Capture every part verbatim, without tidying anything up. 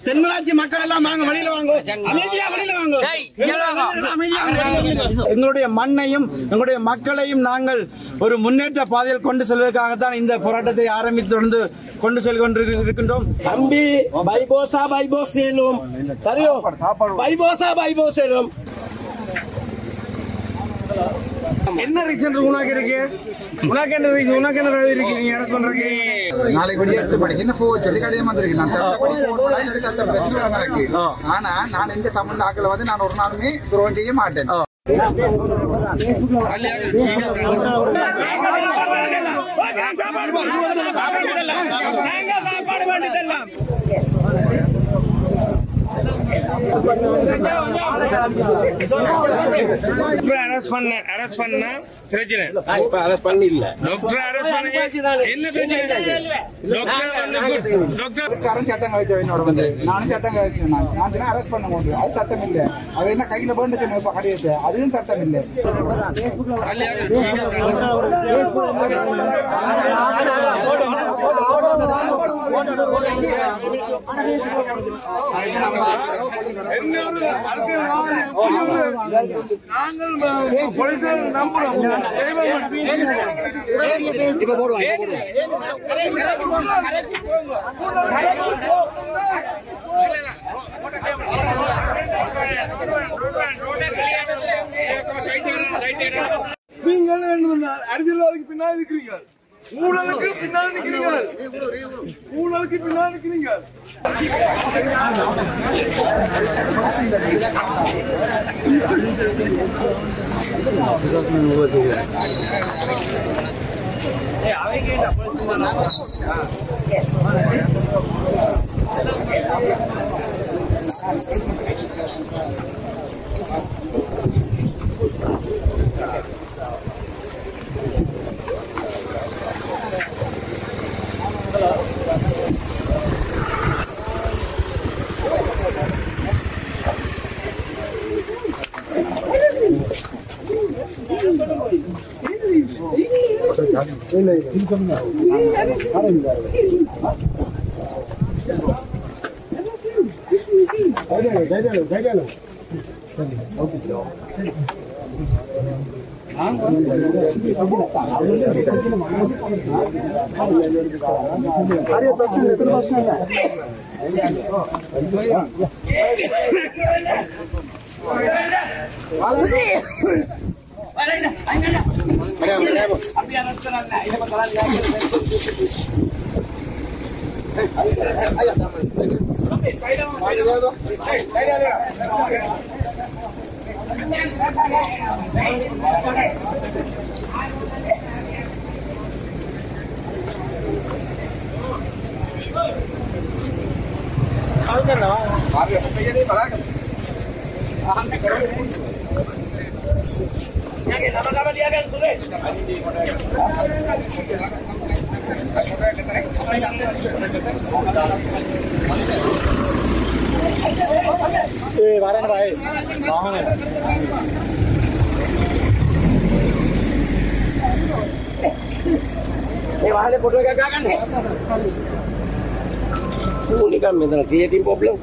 தென்மராட்சி மக்கள் எல்லாம் வாங்க, வெளியில வாங்க, அமைதியா வெளியில வாங்க. எங்களுடைய மண்ணையும் எங்களுடைய மக்களையும் நாங்கள் ஒரு முன்னேற்ற பாதையில் கொண்டு செல்வதற்காகத்தான் இந்த போராட்டத்தை ஆரம்பித்து தொடர்ந்து கொண்டு செல் கொண்டிருக்கின்றோம். தம்பி பைபோசா பைபோஸ் சேலும் சரியோ, பைபோசா பைபோஸ் சேலும். என்ன ரீசன் உனக்கு இருக்கு? உனக்கு என்ன ரீசன்? உனக்கு என்ன இருக்கு? நீ அரசு பண்றீங்க. நாளைக்கு வெளியே எடுத்து படிக்கணும் போக சொல்லி கடிதம் வந்திருக்கு. நான் சட்டப்படி போடுறேன், சட்ட பிரச்சனை இருக்கு. ஆனா நான் இந்த தமிழ் நாட்கள் வந்து நான் ஒரு நாளுமே துரோகம் செய்ய மாட்டேன். அரசு பண்ண அரசு பண்ண பிரச்சனை இப்ப அரசு பண்ணி இல்ல டாக்டர் அரசு பண்ண என்ன பிரச்சனை? டாக்டர் சட்டம் கழிச்ச என்னோட வந்து நானும் சட்டம் கழிச்சேன். நான் அரஸ்ட் பண்ண முடியும், அது சட்டம் இல்லை. அவ என்ன கையில போட்டு கிடையாது, அதுவும் சட்டம் இல்லை. இப்ப போடுவாங்க நீங்கள் அரசியல்வாதிக்கு பின்னால் இருக்கிறீங்க, ஊழலுக்கு பின்னால் நிற்கிறீர்கள், ஊழலுக்கு பின்னால் நிற்கிறீர்கள். Única mientras que tiene problem.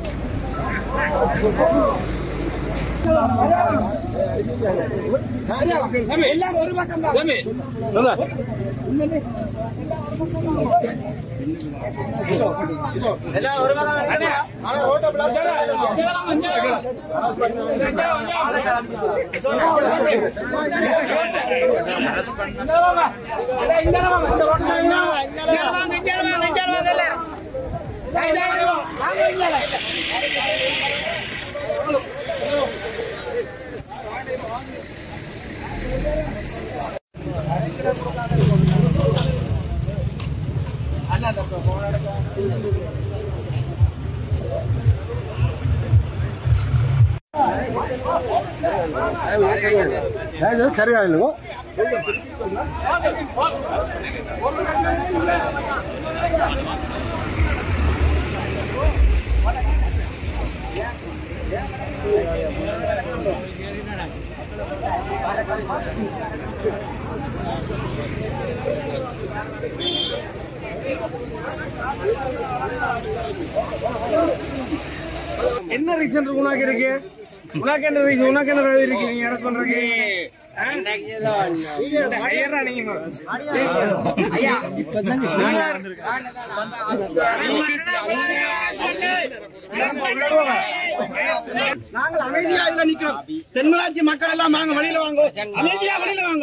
எல்லாம் ஒரு பக்கம் தான். எல்லாம் ஒரு பக்கம். ஓட்ட block carry on. Thank you. என்ன ரீசன் உனக்கு இருக்கு? உனக்கு என்ன ரீசன்? உனக்கு என்ன இருக்கு? நீங்க அரசு பண்றீங்க நாங்கள் அமைதியா இல்ல நிக்கிறோம். தென்மராட்சி மக்கள் எல்லாம் வாங்க, வெளியில வாங்க, அமைதியா வெளியில வாங்க,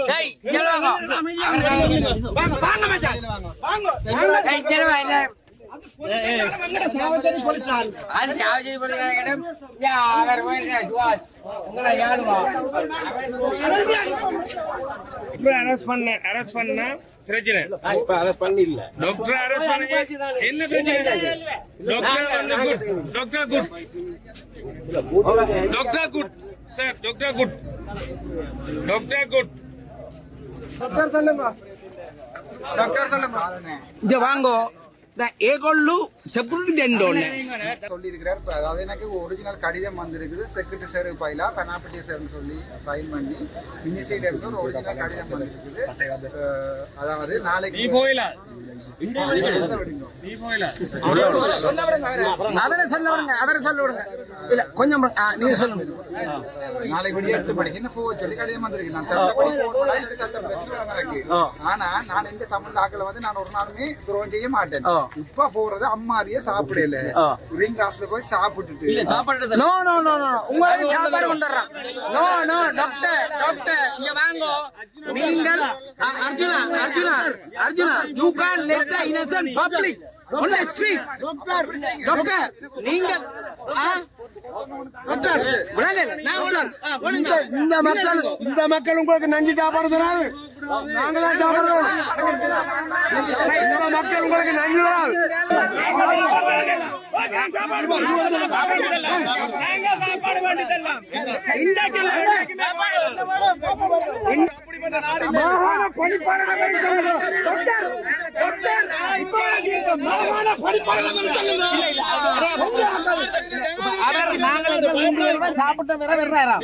வாங்க வாங்க மச்சான், வாங்க. சாவச்சேரி போலீசார் அது சாவச்சேரி போலீசார் அவர் அரெஸ்ட் பண்ண அரெஸ்ட் பண்ண பிரச்சனை இப்ப அரெஸ்ட் பண்ணல டாக்டர் அரெஸ்ட் பண்ண என்ன பிரச்சனை டாக்டர் வந்து good doctor good doctor good sir doctor good doctor good doctor சொல்லுங்க டாக்டர் சொல்லுங்க இங்க வாங்கோ. ஏகொள்ளு செக்யூரிட்டி தெண்டோன்னு சொல்லி இருக்கிறார். அதாவது எனக்கு ஒரிஜினல் கடிதம் வந்திருக்குது. செக்ரட்டரி சார் பைலா பெனாபிட்டி சார்னு சொல்லி சைன் பண்ணி மினிஸ்ட்ரியில இருந்து ஒரு ஒரிஜினல் கடிதம் வந்திருக்குது. அதாவது நாளைக்கு போயிடலாம் அவரை சொல்ல விடுங்க, அவரை சொல்ல விடுங்க. இல்ல கொஞ்சம் நீங்க சொல்லுங்க. நாளைக்கு விடிய எட்டு மணிக்கு என்ன போக சொல்லி கடிதம் வந்திருக்கு. நான் சட்டப்படி போகணும், சட்ட பிரச்சனை எனக்கு. ஆனா நான் இந்த தமிழ் ஆக்களை வந்து நான் ஒரு நாளுமே துரோகம் செய்ய மாட்டேன். இப்ப போறது அம்மாரியே சாப்பிடல ரிங் ராஸ்ல போய் சாப்பிட்டுட்டு சாப்பாடு நோ நோ நோ நோ உங்களுக்கு சாப்பாடு கொண்டுறேன். நோ நோ டாக்டர் டாக்டர் இங்க வாங்கோ. நீங்கள் Arjuna Arjuna Arjuna you can let the innocent public on the street. Doctor doctor நீங்கள் டாக்டர் விடல நான் விடல. இந்த மக்கள் இந்த மக்கள் உங்களுக்கு நஞ்சு சாப்பாடு தராது. நாங்க தான் சாப்பிடுறோம். இந்த மக்கள் உங்களுக்கு நஞ்சு தராது. சாப்பாடு வேண்டி தரலாம். மாகாண பணிப்பாளரை சாப்பிட்ட வேற வர்றாரா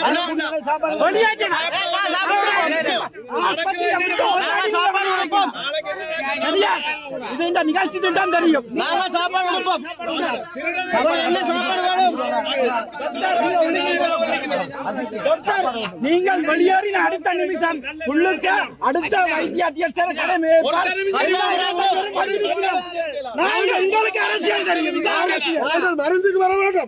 இது இந்த நிகழ்ச்சி திட்டம் தெரியும். நாங்க சாப்பாடு கொடுப்போம். என்ன சாப்பாடு வேணும்? நீங்கள் வெளியேறின அடுத்த நிமிஷம் உள்ளுக்க அடுத்த வைத்திய அத்தியட்சர் கடமை நாங்கள் உங்களுக்கு அரசியல் தெரியும். மருந்துக்கு வர வேண்டும்.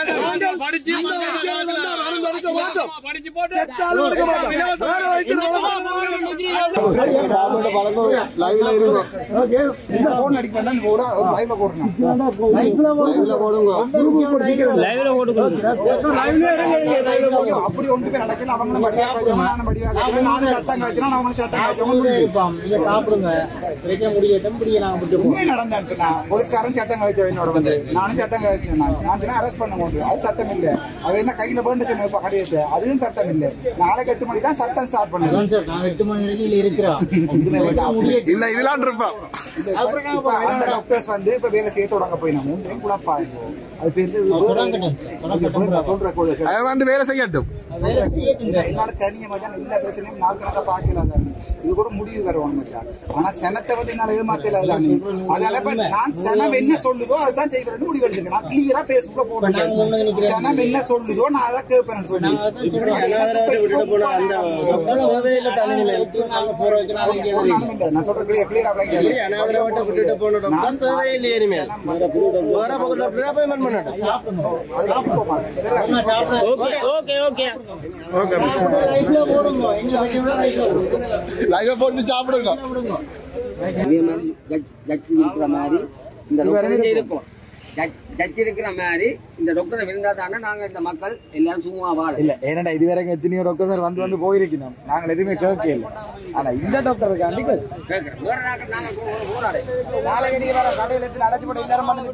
அப்படி ஒன்று நடக்கல. அவங்க சட்டம் காய்ச்சினா அவங்க சட்டம் சாப்பிடுங்க நடந்தேன். போலீஸ்காரன் சட்டம் காய்ச்ச என்னோட வந்து நானும் சட்டம் காய்ச்சேன். நான் அரெஸ்ட் பண்ண முடியும். அது சட்டம் இல்ல. அது என்ன கையில வேண்டுச்சு கடையத்தை அதுவும் சட்டம் இல்ல. நாளைக்கு எட்டு மணி தான் சட்டம் ஸ்டார்ட் பண்ணுவோம். எட்டு மணி வரைக்கும் இருக்கிறோம். இல்ல இதெல்லாம் இருப்போம். அந்த டாக்டர்ஸ் வந்து இப்ப வேலை செய்ய தொடங்க போயினாங்க. குழப்பா அது பேரு வந்து வேலை செய்யட்டும். என்னால தனியா மச்சான் எல்லா பிரச்சனையும் நாள் கணக்கா பாக்கலாம். இது கூட முடிவு வருவாங்க மச்சான். ஆனா சனத்தை வந்து என்னால ஏமாத்தல. அதனால நான் சனம் என்ன சொல்லுதோ அதுதான் செய்வேன் முடிவு எடுத்துக்கேன். நான் கிளியரா பேஸ்புக்ல போடுறேன். சனம் என்ன சொல்லுதோ நான் அதை கேட்பேன் சொல்லி நான் சொல்றேன். கிளியரா போட்டு சாப்பிடுங்க. அதே மாதிரி ஜட்ஜி இருக்கிற மாதிரி இந்த டாக்டர் இருக்கும். ஜட்ஜி இருக்கிற மாதிரி இந்த டாக்டர் விழுந்தா தானே நாங்க இந்த மக்கள் எல்லாரும் சும்மா வாழ இல்ல. ஏன்னா இது வரைக்கும் எத்தனையோ டாக்டர் வந்து வந்து போயிருக்கணும். நாங்க எதுவுமே கேட்க இல்லை. ஆனா இந்த டாக்டர் கேட்கிறோம். வேற நாங்க போராடு நாளைக்கு வர கடையில அடைச்சு போட்டு எல்லாரும் வந்து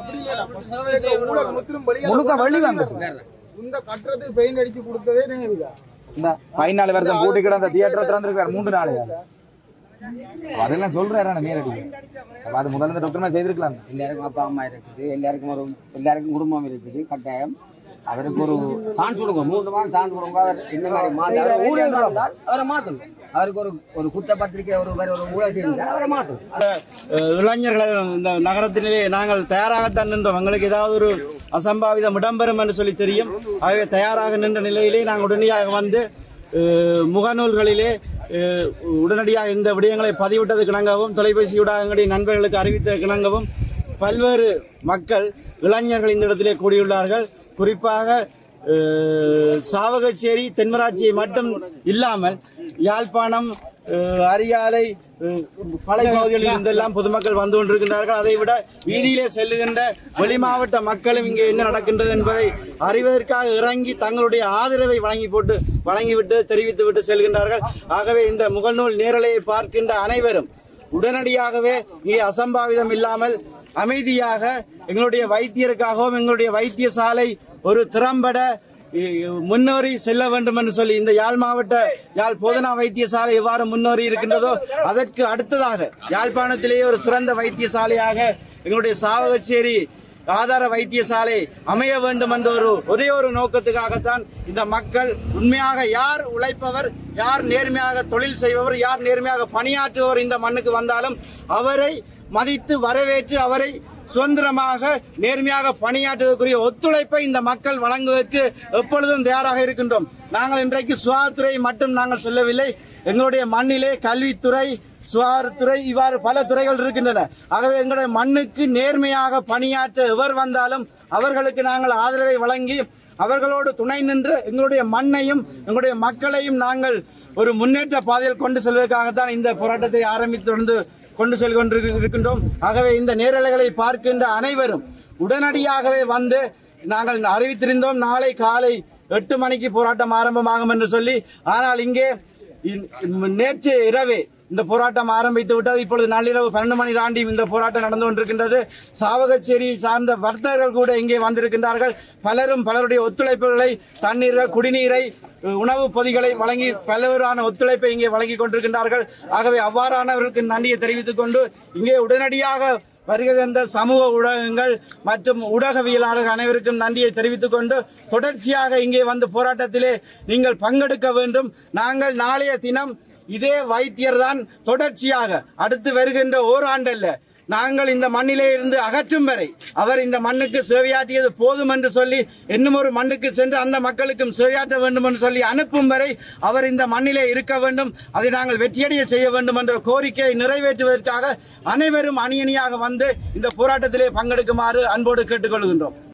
முழுக்க வழி வந்து இந்த கட்டுறதுக்கு பெயிண்ட் அடிச்சு கொடுத்ததே இந்த பதினாலு வருஷம் போட்டுக்கிட அந்த தியேட்டர் திறந்துருக்காரு மூன்று நாள். அதெல்லாம் சொல்றாரு நேரடி. அது முதல்ல டாக்டர் செய்திருக்கலாம். எல்லாருக்கும் அப்பா அம்மா இருக்குது. எல்லாருக்கும் ஒரு எல்லாருக்கும் குடும்பம் இருக்குது. கட்டாயம் அவருக்கு ஒரு சான்ஸ் கொடுங்க, மூன்று மாதம் சான்ஸ் கொடுங்க. அவர் இந்த மாதிரி மாற்ற ஊழல் இருந்தால் அவரை மாற்றுங்க. அவருக்கு ஒரு ஒரு குற்றப்பத்திரிகை ஒரு வேற ஒரு ஊழல் செய்தால் அவரை மாற்றுங்க. இளைஞர்களை இந்த நகரத்திலே நாங்கள் தயாராகத்தான் நின்றோம். எங்களுக்கு ஏதாவது ஒரு அசம்பாவிதம் இடம்பெறும் என்று சொல்லி தெரியும். ஆகவே தயாராக நின்ற நிலையிலே நாங்கள் உடனடியாக வந்து முகநூல்களிலே உடனடியாக இந்த விடயங்களை பதிவிட்டதுக்கு இணங்கவும், தொலைபேசியூடாக எங்களுடைய நண்பர்களுக்கு அறிவித்ததற்கு இணங்கவும் பல்வேறு மக்கள் இளைஞர்கள் இந்த இடத்திலே கூடியுள்ளார்கள். குறிப்பாக சாவகச்சேரி தென்மராட்சியை மட்டும் இல்லாமல் யாழ்ப்பாணம், அரியாலை, பலை பகுதிகளில் இருந்தெல்லாம் பொதுமக்கள் வந்து கொண்டிருக்கின்றார்கள். அதை விட வீதியிலே செல்லுகின்ற வெளி மாவட்ட மக்களும் இங்கே என்ன நடக்கின்றது என்பதை அறிவதற்காக இறங்கி தங்களுடைய ஆதரவை வழங்கி போட்டு வழங்கிவிட்டு தெரிவித்து விட்டு செல்கின்றார்கள். ஆகவே இந்த முகநூல் நேரலையை பார்க்கின்ற அனைவரும் உடனடியாகவே இங்கே அசம்பாவிதம் இல்லாமல் அமைதியாக எங்களுடைய வைத்தியருக்காகவும் எங்களுடைய வைத்தியசாலை ஒரு திறம்பட முன்னேறி செல்ல வேண்டும் என்று சொல்லி இந்த யாழ் மாவட்ட யாழ் போதனா வைத்தியசாலை எவ்வாறு முன்னேறி இருக்கின்றதோ அதற்கு அடுத்ததாக யாழ்ப்பாணத்திலேயே ஒரு சிறந்த வைத்தியசாலையாக எங்களுடைய சாவகச்சேரி ஆதார வைத்தியசாலை அமைய வேண்டும் என்ற ஒரு ஒரே ஒரு நோக்கத்துக்காகத்தான் இந்த மக்கள் உண்மையாக யார் உழைப்பவர், யார் நேர்மையாக தொழில் செய்பவர், யார் நேர்மையாக பணியாற்றுபவர் இந்த மண்ணுக்கு வந்தாலும் அவரை மதித்து வரவேற்று அவரை சுதந்திரமாக நேர்மையாக பணியாற்றுவதற்குரிய ஒத்துழைப்பை இந்த மக்கள் வழங்குவதற்கு எப்பொழுதும் தயாராக இருக்கின்றோம். நாங்கள் இன்றைக்கு சுகாதாரத்துறை மட்டும் நாங்கள் சொல்லவில்லை. எங்களுடைய மண்ணிலே கல்வித்துறை, சுகாதாரத்துறை இவ்வாறு பல துறைகள் இருக்கின்றன. ஆகவே எங்களுடைய மண்ணுக்கு நேர்மையாக பணியாற்ற எவர் வந்தாலும் அவர்களுக்கு நாங்கள் ஆதரவை வழங்கி அவர்களோடு துணை நின்று எங்களுடைய மண்ணையும் எங்களுடைய மக்களையும் நாங்கள் ஒரு முன்னேற்ற பாதையில் கொண்டு செல்வதற்காகத்தான் இந்த போராட்டத்தை ஆரம்பித்து தொடர்ந்து கொண்டு செல்கின்றோம். ஆகவே இந்த நேரலைகளை பார்க்கின்ற அனைவரும் உடனடியாகவே வந்து நாங்கள் அறிவித்திருந்தோம் நாளை காலை எட்டு மணிக்கு போராட்டம் ஆரம்பமாகும் என்று சொல்லி. ஆனால் இங்கே நேற்று இரவே இந்த போராட்டம் ஆரம்பித்து விட்டது. இப்பொழுது நள்ளிரவு பன்னெண்டு மணி தாண்டி இந்த போராட்டம் நடந்து கொண்டிருக்கின்றது. சாவகச்சேரியை சார்ந்த வர்த்தகர்கள் கூட இங்கே வந்திருக்கின்றார்கள். பலரும் பலருடைய ஒத்துழைப்புகளை, தண்ணீர்கள், குடிநீரை, உணவு பொதிகளை வழங்கி பல்வேறான ஒத்துழைப்பை இங்கே வழங்கி கொண்டிருக்கின்றார்கள். ஆகவே அவ்வாறானவர்களுக்கு நன்றியை தெரிவித்துக் கொண்டு இங்கே உடனடியாக வருகை தந்த சமூக ஊடகங்கள் மற்றும் ஊடகவியலாளர்கள் அனைவருக்கும் நன்றியை தெரிவித்துக் கொண்டு தொடர்ச்சியாக இங்கே வந்து போராட்டத்திலே நீங்கள் பங்கெடுக்க வேண்டும். நாங்கள் நாளைய தினம் இதே வைத்தியர் தான் தொடர்ச்சியாக அடுத்து வருகின்ற ஓராண்டல்ல நாங்கள் இந்த மண்ணிலே இருந்து அகற்றும் வரை அவர் இந்த மண்ணுக்கு சேவையாற்றியது போதும் என்று சொல்லி இன்னும் ஒரு மண்ணுக்கு சென்று அந்த மக்களுக்கும் சேவையாற்ற வேண்டும் என்று சொல்லி அனுப்பும் வரை அவர் இந்த மண்ணிலே இருக்க வேண்டும். அதை நாங்கள் வெற்றியடைய செய்ய வேண்டும் என்ற கோரிக்கையை நிறைவேற்றுவதற்காக அனைவரும் அணியணியாக வந்து இந்த போராட்டத்திலே பங்கெடுக்குமாறு அன்போடு கேட்டுக்கொள்கின்றோம்.